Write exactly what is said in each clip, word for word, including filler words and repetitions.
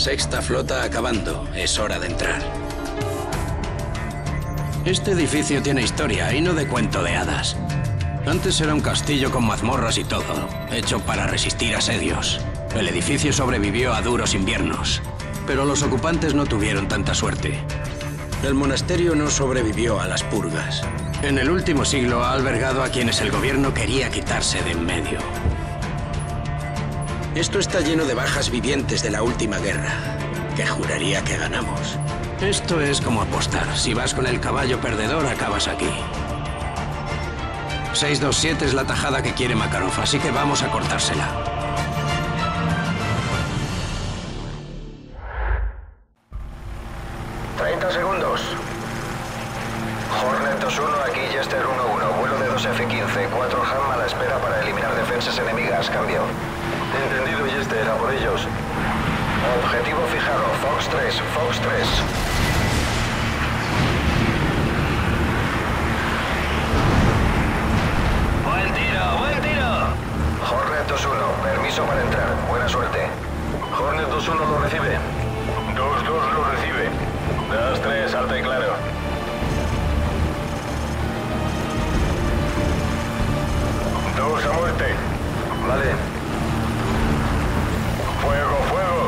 Sexta flota acabando. Es hora de entrar. Este edificio tiene historia y no de cuento de hadas. Antes era un castillo con mazmorras y todo, hecho para resistir asedios. El edificio sobrevivió a duros inviernos, pero los ocupantes no tuvieron tanta suerte. El monasterio no sobrevivió a las purgas. En el último siglo ha albergado a quienes el gobierno quería quitarse de en medio. Esto está lleno de bajas vivientes de la última guerra, que juraría que ganamos. Esto es como apostar. Si vas con el caballo perdedor, acabas aquí. seis dos siete es la tajada que quiere Makarov, así que vamos a cortársela. treinta segundos. Hornet dos uno, aquí Jester uno uno. Vuelo de dos F quince, cuatro Ham a la espera para eliminar defensas enemigas. Cambio. Entendido, Jester, a por ellos. Objetivo fijado. Fox tres, Fox tres. ¡Buen tiro, buen tiro! Hornet dos uno, permiso para entrar. Buena suerte. Hornet dos uno lo recibe. dos dos lo recibe. dos tres, alto y claro. dos a muerte. Vale. Fuego, fuego.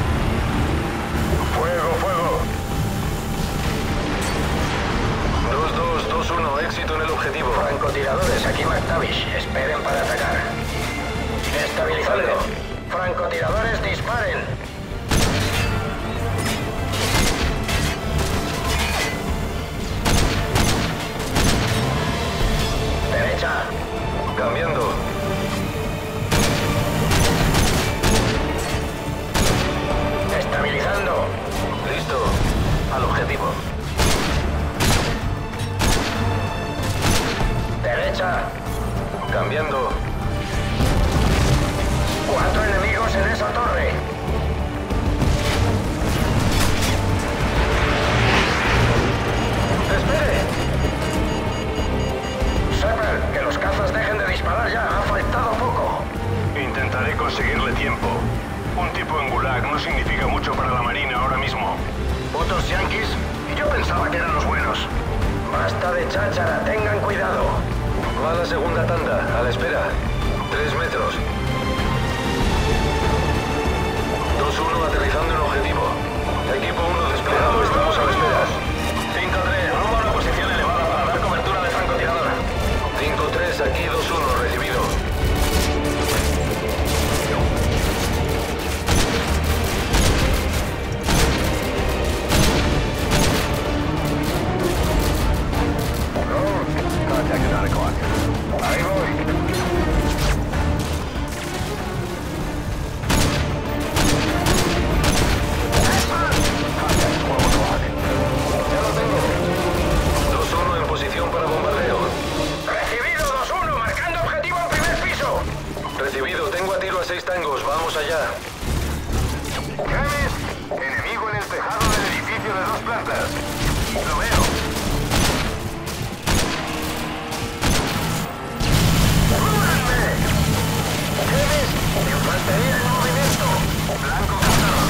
Fuego, fuego. dos dos, dos uno, éxito en el objetivo. Francotiradores, aquí McTavish. Esperen para atacar. Estabilizando. Francotiradores, disparen. Derecha. Cambiando. Estabilizando. Listo. Al objetivo. Derecha. Cambiando. Cuatro enemigos en esa torre. ¡Espere! Shepard, que los cazas dejen de disparar ya. Ha faltado poco. Intentaré conseguirle tiempo. Un tipo en Gulag no significa mucho para la Marina ahora mismo. ¿Putos yanquis? Yo pensaba que eran los buenos. Basta de cháchara, tengan cuidado. Va la segunda tanda, a la espera. Tres metros. dos uno aterrizando en objetivo. Equipo uno desplegado, estamos a la espera. cinco tres, rumbo a una posición elevada para dar cobertura de francotirador. cinco tres, aquí dos uno, recibido. Contact at nine o'clock. Ahí voy. Ya lo tengo. dos uno en posición para bombardeo. Recibido dos uno, marcando objetivo en primer piso. Recibido, tengo a tiro a seis tangos, vamos allá. ¿Llaves? Enemigo en el tejado del edificio de dos plantas. Lo veo. ¡Cúbranme! ¿Tienes? Infantería en movimiento. Blanco cruzado.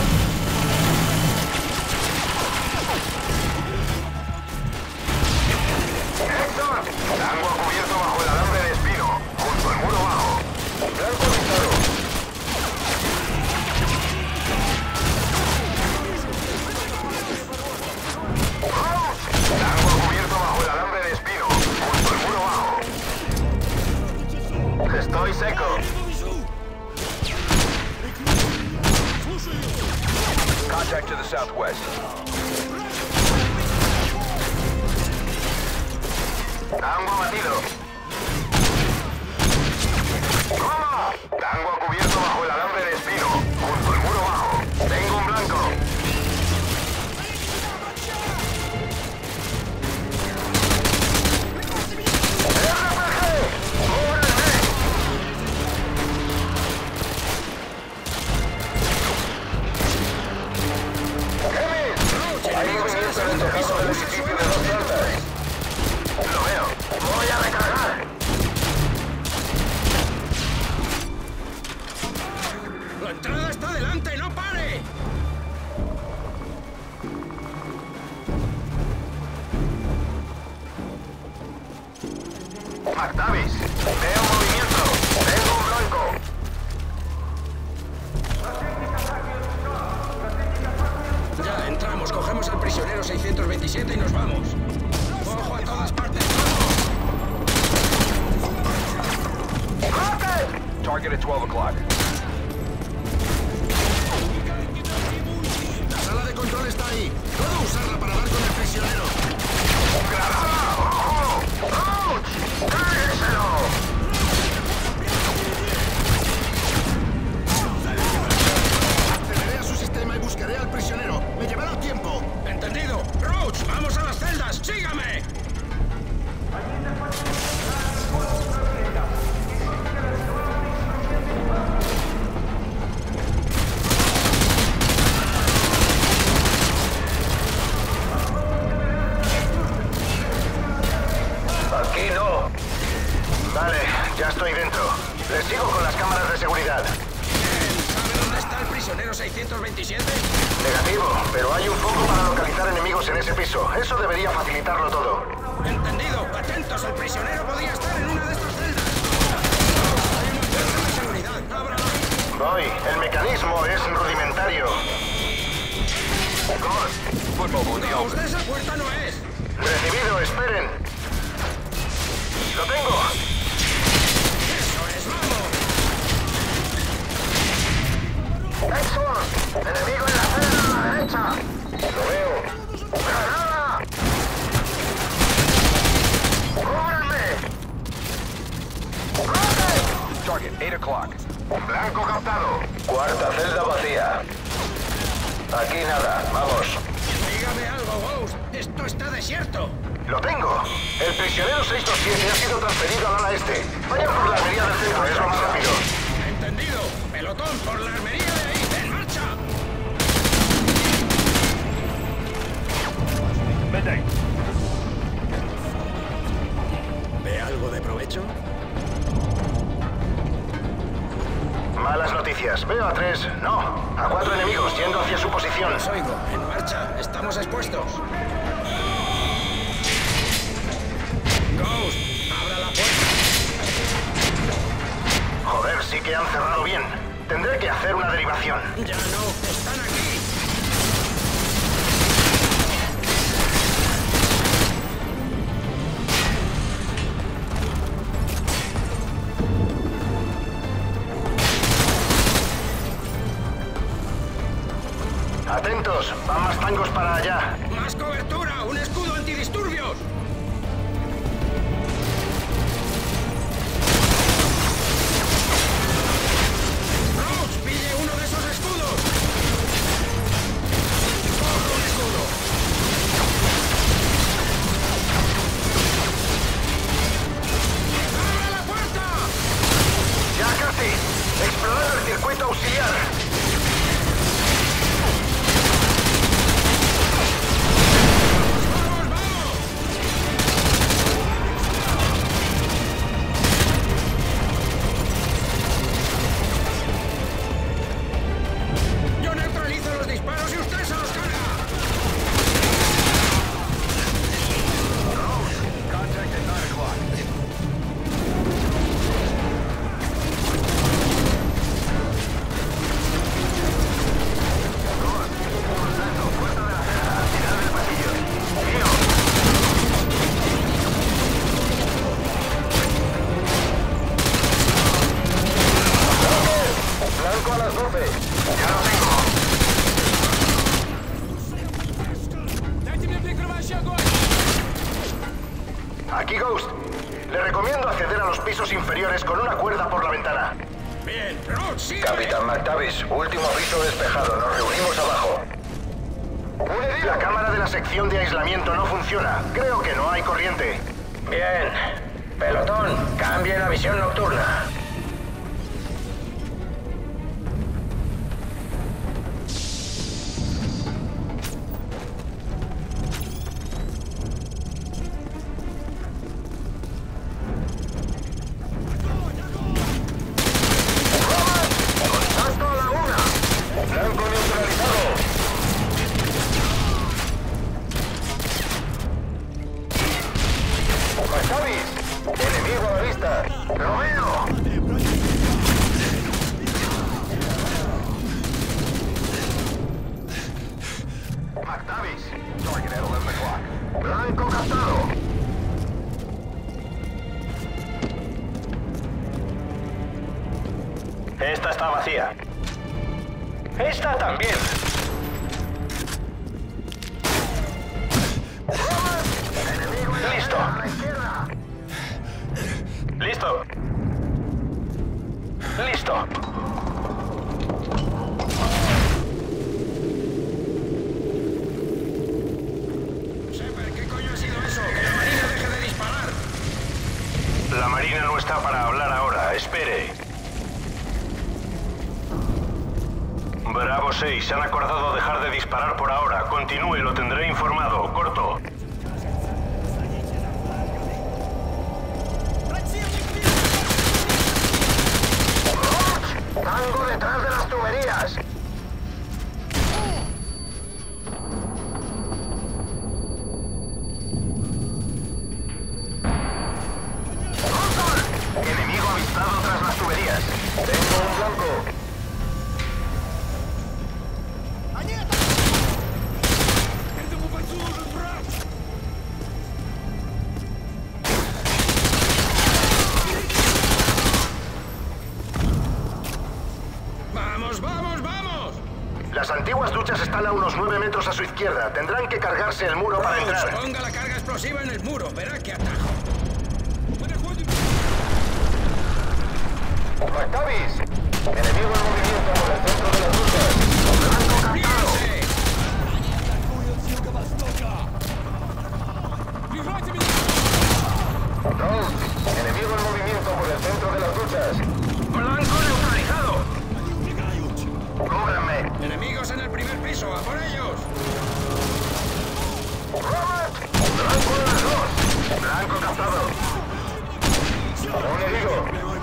Héctor, Tango cubierto bajo el alambre de espino, junto al muro bajo. Blanco avisado. Tango cubierto bajo el alambre de espino, junto al muro bajo. Estoy seco. Contact to the southwest. Tango abatido. ¿Cómo? Tango cubierto bajo el alambre de espino, junto al muro bajo. Tengo un blanco. Hay movimiento en el tejado del edificio de dos plantas. Lo veo. Voy a recargar. prisionero seiscientos veintisiete y nos vamos. ¡Ojo a todas partes! Target at twelve o'clock. La sala de control está ahí. Puedo usarla para dar con el prisionero. ¡Granada! ¡Ojo! ¡Ouch! ¡Cálleselo! Accederé a su sistema y buscaré al prisionero. Me llevará tiempo. ¡Entendido! ¡Roach! ¡Vamos a las celdas! ¡Sígame! Aquí no. Vale, ya estoy dentro. Les sigo con las cámaras de seguridad. ¿Sabe dónde está el prisionero seiscientos veintisiete? Negativo, pero hay un foco para localizar enemigos en ese piso. Eso debería facilitarlo todo. Entendido. Atentos, el prisionero podría estar en una de estas celdas. Hay una puerta de seguridad. ¡Ábrala! Voy, el mecanismo es rudimentario. No, usted esa puerta no es. Recibido, esperen. ¡Lo tengo! ¡Eso es, vamos! ¡Nexus! ¡Enemigo en la celda a la derecha! ¡Lo veo! ¡Granada! ¡Cúbranme! ¡Corre! Target eight o'clock. Blanco captado. Cuarta celda vacía. Aquí nada, vamos. Dígame algo, Ghost. Esto está desierto. Lo tengo. El prisionero seiscientos veintisiete ha sido transferido al ala este. Vayan por la armería del centro, es lo más rápido. Entendido. Pelotón por la armería de ahí. ¡En marcha! ¿Ve algo de provecho? Malas noticias. Veo a tres. No. A cuatro enemigos yendo hacia su posición. Los oigo. En marcha. Estamos expuestos. Ghost, abra la puerta. Joder, sí que han cerrado bien. Tendré que hacer una derivación. Ya no. Están aquí. Atentos. Van más tangos para allá. ¡Más cobertura! ¡Un escudo antidisturbios! ¡Roach, pille uno de esos escudos! ¡Coge un escudo! ¡Abre la puerta! Ya casi. Explorando el circuito auxiliar. ¡Vamos, vamos! Yo neutralizo los disparos y usted se los carga. Contact at nine o'clock. Blanco a las doce. Ya lo tengo. Aquí Ghost. Le recomiendo acceder a los pisos inferiores con una cuerda por la ventana. Bien, Roach, sí. Capitán McTavish, último piso despejado. Nos reunimos abajo. La cámara de la sección de aislamiento no funciona. Creo que no hay corriente. Bien. Pelotón, cambie la visión nocturna. ¡Contacto a la una! ¡Blanco neutralizado! McTavish, enemigo a la vista. ¡Lo veo! Esta está vacía. Esta también. Listo. Listo. Listo. Shepard, ¿qué coño ha sido eso? ¡Que la Marina deje de disparar! La Marina no está para hablar ahora. Espere. Bravo seis, se han acordado dejar de disparar por ahora. Continúe, lo tendré informado. Corto. ¡Tango detrás de las tuberías! ¡Enemigo avistado tras las tuberías! ¡Tengo un blanco! ¡Vamos, vamos, vamos! Las antiguas duchas están a unos nueve metros a su izquierda. Tendrán que cargarse el muro para Rose, entrar. ponga la carga explosiva en el muro. Verá que atajo. ¡Octavis! Enemigo en movimiento por el centro de las duchas. ¡Blanco captado! ¡Ríase! Rose, enemigo en movimiento por el centro de las duchas. ¡Blanco neutralizado! ¡Cúbranme! ¡Enemigos en el primer piso! ¡A por ellos! ¡Robert! ¡Blanco en las dos! ¡Blanco captado! ¡Un herido!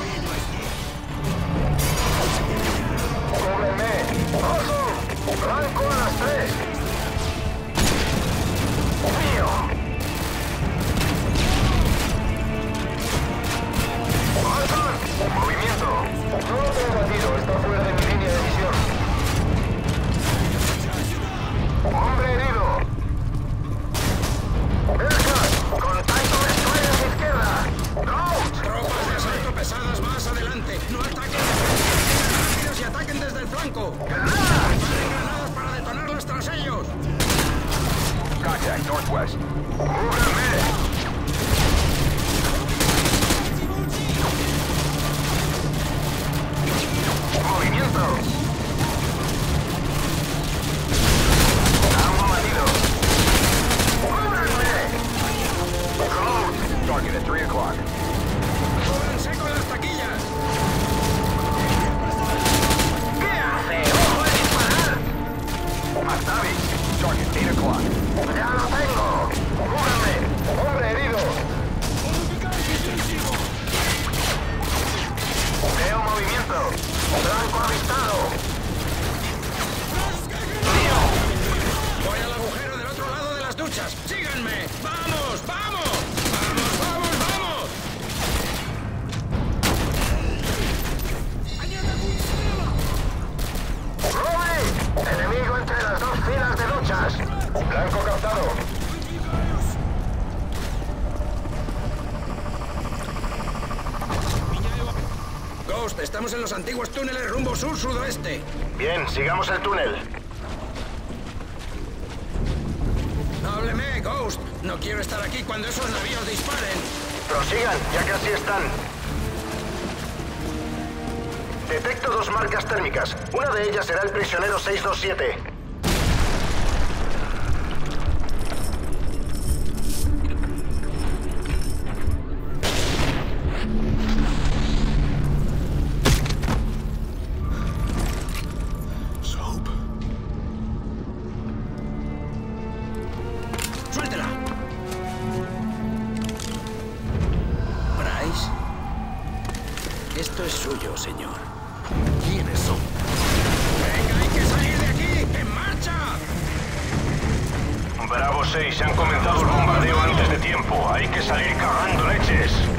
¡Cúbrenme! ¡Oso! ¡Blanco a las tres! ¡Mío! ¡Olson! ¡Movimiento! No lo tengo batido, está fuera de mi línea de visión. ¡Hombre herido! ¡Berjas! ¡Contacto destroyer a mi izquierda! ¡No! Tropas de asalto pesadas más adelante. No ataquen desde rápidos y ataquen desde el flanco. ¡Granadas! Disparen granadas para detonarlas tras ellos. Contact northwest. ¡Cúbranme! ¡Movimiento! ¡Amo batido! ¡Cúbranme! Code! Target at three o'clock. ¡Cúbranse con las taquillas! ¿Qué hace? ¡Ojo de disparar! Octavis, target eight o'clock. ¡Ya lo tengo! ¡Cúbranme! ¡Hombre herido! Veo movimiento. Blanco avistado. ¡Mío! Voy al agujero del otro lado de las duchas. ¡Síganme! ¡Vamos, vamos! ¡Vamos, vamos, vamos! ¡Robbie! Enemigo entre las dos filas de duchas. Blanco captado. Ghost, estamos en los antiguos túneles rumbo sur-sudoeste. Bien, sigamos el túnel. Hábleme, Ghost. No quiero estar aquí cuando esos navíos disparen. Prosigan, ya casi están. Detecto dos marcas térmicas. Una de ellas será el prisionero seis dos siete. ¡Suéltela! ¿Bryce? Esto es suyo, señor. ¿Quiénes son? ¡Venga, hay que salir de aquí! ¡En marcha! Bravo seis, se han comenzado el bombardeo antes de tiempo. Hay que salir cagando leches.